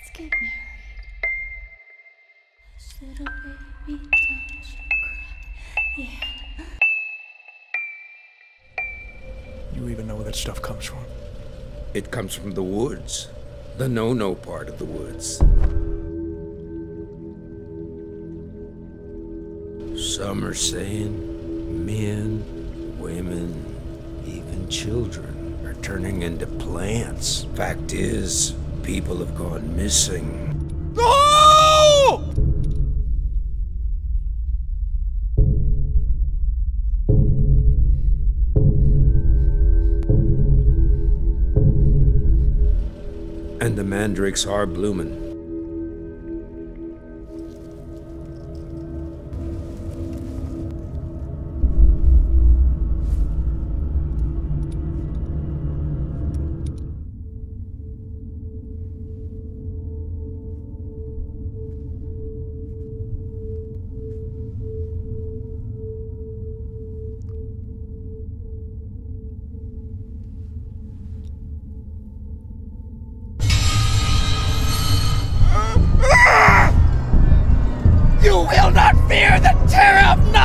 get married. This little baby, don't you cry. Yeah. You even know where that stuff comes from? It comes from the woods. The no-no part of the woods. Some are saying men, women, even children are turning into plants. Fact is, people have gone missing. No! And the mandrakes are blooming. You will not fear the terror of night!